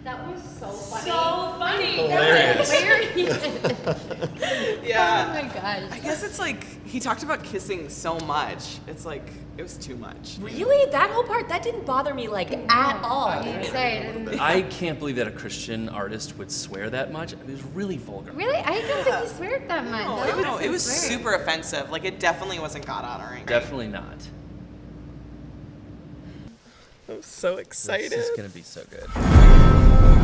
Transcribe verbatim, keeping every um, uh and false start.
That was so funny. So funny. Hilarious. Yeah. Oh my gosh. I guess it's like he talked about kissing so much. It's like it was too much. Really? That whole part, that didn't bother me like at all. Insane. I can't believe that a Christian artist would swear that much. It was really vulgar. Really? I don't think he swear that much. No, That it, no, wasn't it was swearing. super offensive. Like it definitely wasn't God honoring. Definitely not. I'm so This excited. is gonna be so good.